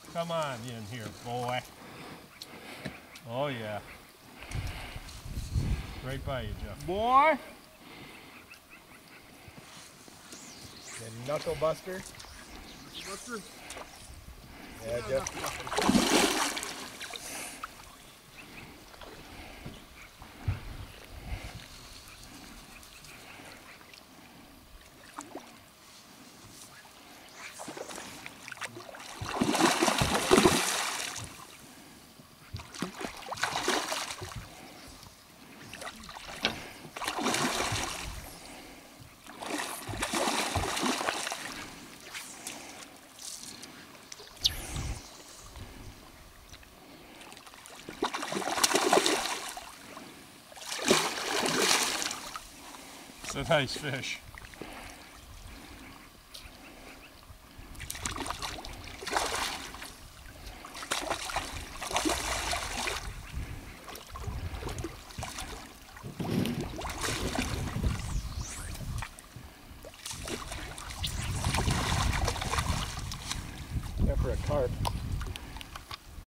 Come on in here, boy. Oh, yeah. Right by you, Jeff. Boy! The knuckle buster. Buster? Yeah, Jeff. It's a nice fish. Yeah, for a carp.